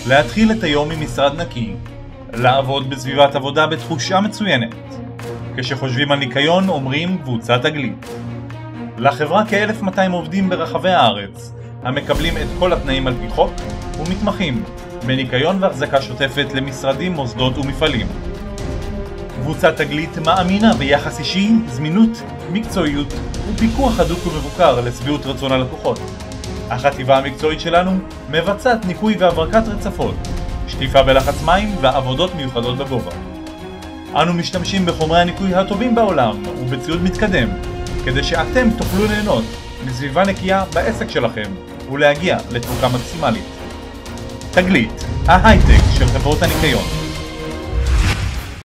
להתחיל את היום עם משרד נקי, לעבוד בסביבת עבודה בתחושה מצוינת. כשחושבים על ניקיון אומרים קבוצת תגלית. לחברה כ-1200 עובדים ברחבי הארץ, המקבלים את כל התנאים על פי חוק ומתמחים בניקיון והחזקה שוטפת למשרדים, מוסדות ומפעלים. קבוצת תגלית מאמינה ביחס אישי, זמינות, מקצועיות ופיקוח הדוק ומבוקר לשביעות רצון הלקוחות. החטיבה המקצועית שלנו מבצעת ניקוי והברקת רצפות, שטיפה בלחץ מים ועבודות מיוחדות בגובה. אנו משתמשים בחומרי הניקוי הטובים בעולם ובציוד מתקדם, כדי שאתם תוכלו ליהנות מסביבה נקייה בעסק שלכם ולהגיע לתפוקה מקסימלית. תגלית, ההייטק של חברות הניקיון.